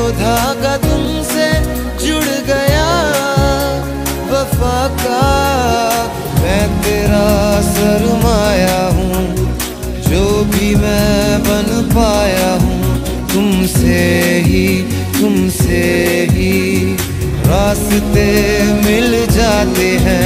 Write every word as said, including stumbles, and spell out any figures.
धागा तुमसे जुड़ गया वफा का। मैं तेरा सरमाया हूँ, जो भी मैं बन पाया हूँ तुमसे ही, तुमसे ही रास्ते मिल जाते हैं।